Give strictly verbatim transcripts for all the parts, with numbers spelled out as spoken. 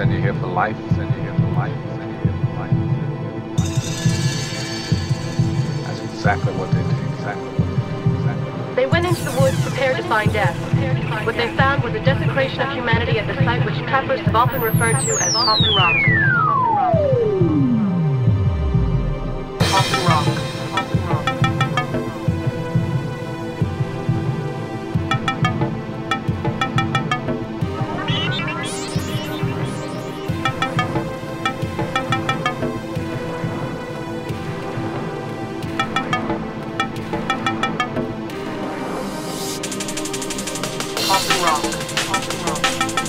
send you here for life, send you here for life, send you here for life. That's exactly what they did, exactly what they did, exactly what they did. They went into the woods prepared to find death. What they found was a desecration of humanity at the site which trappers have often referred to as Coffin Rock. Coffin Rock. Coffin Rock. Coffin Rock.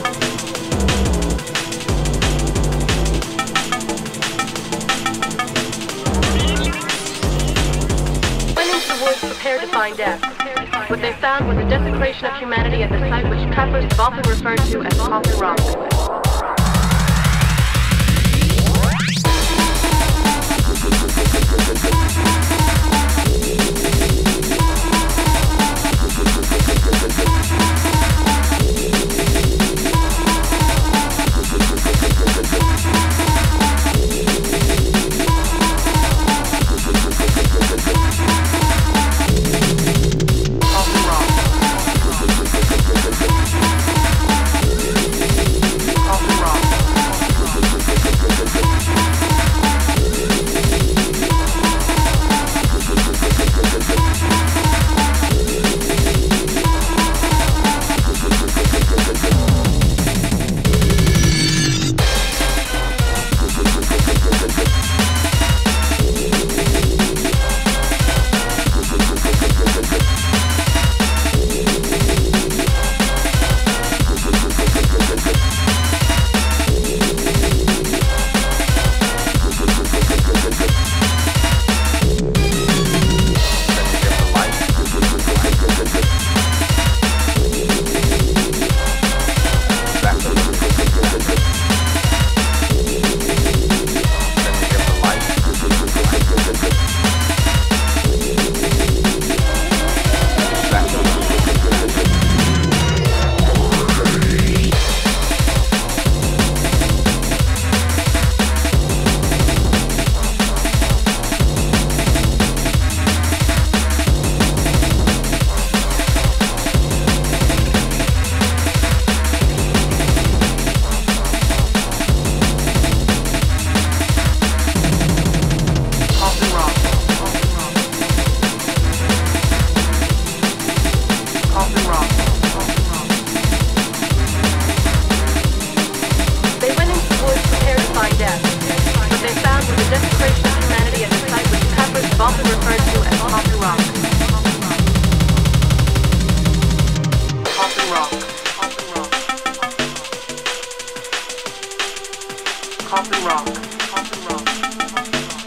Went into the woods prepared to find death. What they found was a desecration of humanity at the site which trappers have often referred to as Coffin Rock. Often referred to as Coffin Rock. Coffin Rock. Coffin Rock. Coffin Rock. Coffin Rock.